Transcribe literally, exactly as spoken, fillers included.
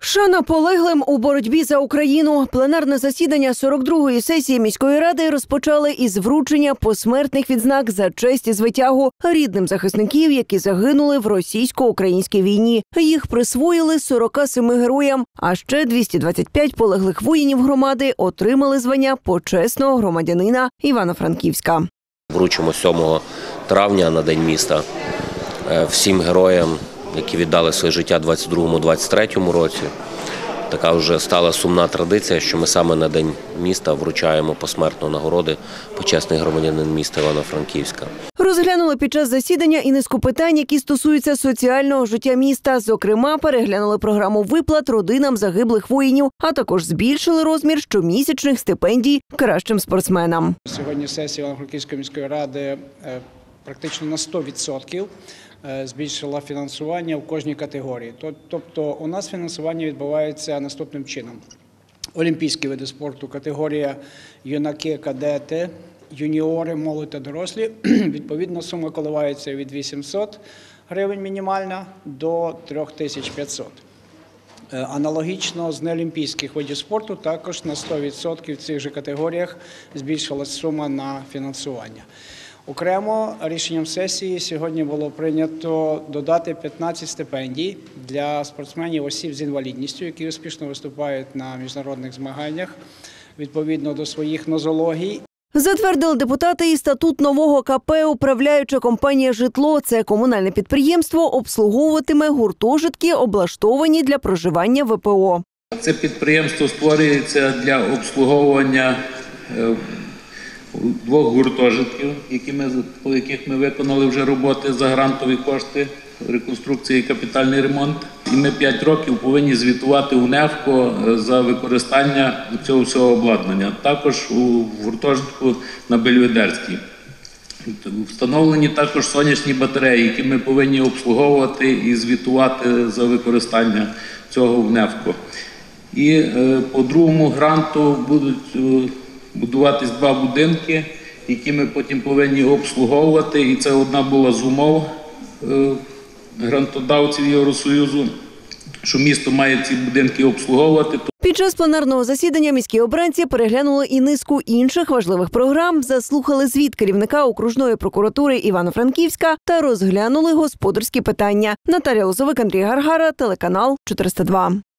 Шана полеглим у боротьбі за Україну. Пленарне засідання сорок другої сесії міської ради розпочали із вручення посмертних відзнак за честь і звитягу рідним захисників, які загинули в російсько-українській війні. Їх присвоїли сорока семи героям, а ще двісті двадцять п'ять полеглих воїнів громади отримали звання почесного громадянина Івано-Франківська. Вручимо сьомого травня на День міста всім героям, які віддали своє життя в двадцять другому - двадцять третьому році. Така вже стала сумна традиція, що ми саме на День міста вручаємо посмертно нагороди почесний громадянин міста Івано-Франківська. Розглянули під час засідання і низку питань, які стосуються соціального життя міста. Зокрема, переглянули програму виплат родинам загиблих воїнів, а також збільшили розмір щомісячних стипендій кращим спортсменам. Сьогодні сесія Івано-Франківської міської ради практично на сто відсотків збільшила фінансування в кожній категорії. Тобто у нас фінансування відбувається наступним чином. Олімпійські види спорту, категорія юнаки, кадети, юніори, молодь та дорослі. Відповідно, сума коливається від вісімсот гривень мінімальна до три тисячі п'ятсот. Аналогічно з неолімпійських видів спорту також на сто відсотків в цих же категоріях збільшилась сума на фінансування. Окремо рішенням сесії сьогодні було прийнято додати п'ятнадцять стипендій для спортсменів осіб з інвалідністю, які успішно виступають на міжнародних змаганнях відповідно до своїх нозологій. Затвердили депутати і статут нового КП «Управляюча компанія «Житло». Це комунальне підприємство обслуговуватиме гуртожитки, облаштовані для проживання ВПО. Це підприємство створюється для обслуговування двох гуртожитків, які ми, по яких ми виконали вже роботи за грантові кошти, реконструкція і капітальний ремонт. І ми п'ять років повинні звітувати у НЕФКО за використання цього всього обладнання. Також у гуртожитку на Бельведерській. Встановлені також сонячні батареї, які ми повинні обслуговувати і звітувати за використання цього в НЕФКО. І по другому гранту будуть будуватись два будинки, які ми потім повинні обслуговувати. І це одна була з умов грантодавців Євросоюзу, що місто має ці будинки обслуговувати. Під час пленарного засідання міські обранці переглянули і низку інших важливих програм, заслухали звіт керівника окружної прокуратури Івано-Франківська та розглянули господарські питання. Наталія Лозовик, Андрій Гаргара, телеканал чотириста два.